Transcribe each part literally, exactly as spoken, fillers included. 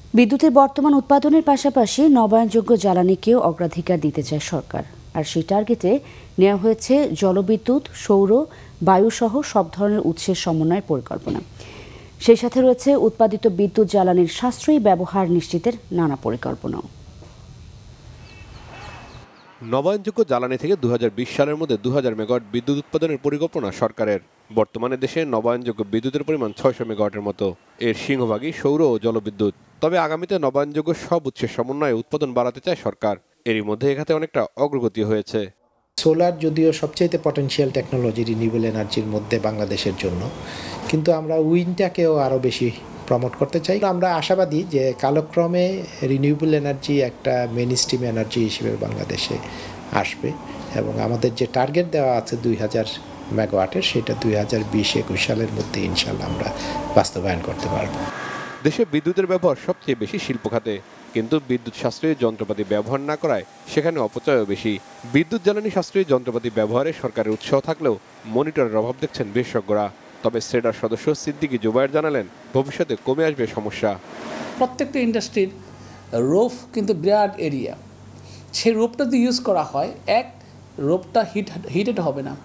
বিদ্যুতের বর্তমান উৎপাদনের পাশাপাশি নবায়নযোগ্য জ্বালানিকেও অগ্রাধিকার দিতে চায় সরকার, আর সেই টার্গেটে নেওয়া হয়েছে জলবিদ্যুৎ, সৌর, বায়ুসহ সব ধরনের উৎসের সমন্বয়ের পরিকল্পনা। সেই সাথে রয়েছে উৎপাদিত বিদ্যুৎ জ্বালানির সাশ্রয়ী ব্যবহার নিশ্চিতের নানা পরিকল্পনাও। নবায়নযোগ্য জ্বালানি থেকে দু হাজার বিশ সালের মধ্যে দু হাজার মেগাওয়াট বিদ্যুৎ উৎপাদনের পরিকল্পনা সরকারের। বর্তমানে দেশে নবায়নযোগ্য বিদ্যুতের পরিমাণ ছয়শো মেগাওয়াটের মতো, এর সিংহভাগই সৌর ও জলবিদ্যুৎ। তবে আগামীতে নবায়নযোগ্য সব উৎসের সমন্বয়ে উৎপাদন বাড়াতে চায় সরকার। এরই মধ্যে এ খাতে অনেকটা অগ্রগতি হয়েছে। সোলার যদিও সবচেয়ে পটেনশিয়াল টেকনোলজি রিনিউয়েবল এনার্জির মধ্যে বাংলাদেশের জন্য, কিন্তু আমরা উইন্ডটাকেও আরও বেশি প্রমোট করতে চাই। আমরা আশাবাদী যে কালক্রমে রিনিউয়েবল এনার্জি একটা মেইন স্ট্রিম এনার্জি হিসেবে বাংলাদেশে আসবে, এবং আমাদের যে টার্গেট দেওয়া আছে দুই হাজার মেগাওয়াটের, সেটা দুই হাজার বিশ একুশ সালের মধ্যে ইনশাল্লাহ আমরা বাস্তবায়ন করতে পারব। দেশে বিদ্যুতের ব্যবহার সবচেয়ে বেশি শিল্প খাতে, কিন্তু বিদ্যুৎ সাশ্রয়ী যন্ত্রপাতি ব্যবহার না করায় সেখানে অপচয়ও বেশি। বিদ্যুৎ জ্বালানি সাশ্রয়ী যন্ত্রপাতি ব্যবহারে সরকারের উৎসাহ থাকলেও মনিটরের অভাব দেখছেন বিশেষজ্ঞরা। তবে সেডার সদস্য সিদ্দিকী জুবায়ের জানালেন, ভবিষ্যতে কমে আসবে সমস্যা। প্রত্যেকটা ইন্ডাস্ট্রির রোফ কিন্তু বিরাট এরিয়া, সেই রোপটা যদি ইউজ করা হয়, এক রোপটা হিট হিটেড হবে না,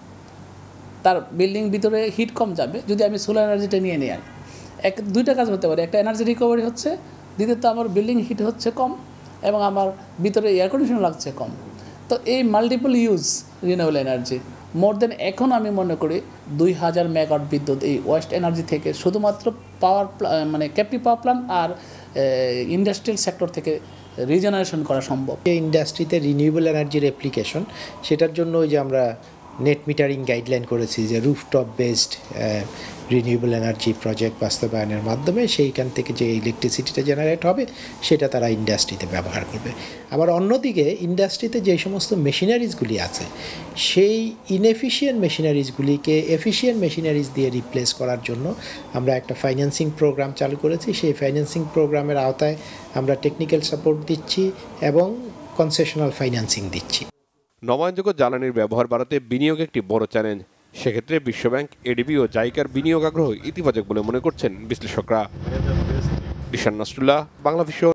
তার বিল্ডিং ভিতরে হিট কম যাবে যদি আমি সোলার এনার্জিটা নিয়ে নিই। এক দুইটা কাজ হতে পারে, একটা এনার্জি রিকভারি হচ্ছে, দ্বিতীয়ত আমার বিল্ডিং হিট হচ্ছে কম এবং আমার ভিতরে এয়ার কন্ডিশন লাগছে কম। তো এই multiple use renewable energy more than এখন আমি মনে করি দুই হাজার মেগাওয়াট বিদ্যুৎ এই ওয়েস্ট এনার্জি থেকে শুধুমাত্র পাওয়ার মানে ক্যাপটিভ পাওয়ার প্ল্যান্ট আর ইন্ডাস্ট্রিয়াল সেক্টর থেকে রিজেনারেশন করা সম্ভব। এই ইন্ডাস্ট্রিতে রিনিউয়েবল এনার্জির অ্যাপ্লিকেশন, সেটার জন্য ওই যে আমরা নেট মিটারিং গাইডলাইন করেছি যে rooftop based renewable energy project বাস্তবায়নের মাধ্যমে সেইখান থেকে যে ইলেকট্রিসিটিটা জেনারেট হবে সেটা তারা ইন্ডাস্ট্রিতে ব্যবহার করবে। আবার অন্যদিকে ইন্ডাস্ট্রিতে যে সমস্ত মেশিনারিজগুলি আছে, সেই ইনএফিশিয়েন্ট মেশিনারিজগুলিকে এফিশিয়েন্ট মেশিনারিজ দিয়ে রিপ্লেস করার জন্য আমরা একটা ফাইন্যান্সিং প্রোগ্রাম চালু করেছি। সেই ফাইন্যান্সিং প্রোগ্রামের আওতায় আমরা টেকনিক্যাল সাপোর্ট দিচ্ছি এবং কনসেশনাল ফাইন্যান্সিং দিচ্ছি। নবায়নযোগ্য জ্বালানির ব্যবহার বাড়াতে বিনিয়োগ একটি বড় চ্যালেঞ্জ। সেক্ষেত্রে বিশ্বব্যাংক, এডিবি ও জাইকার বিনিয়োগ আগ্রহ ইতিবাচক বলে মনে করছেন বিশ্লেষকরা। রিশান নাসরুল্লাহ, বাংলা ভিশন।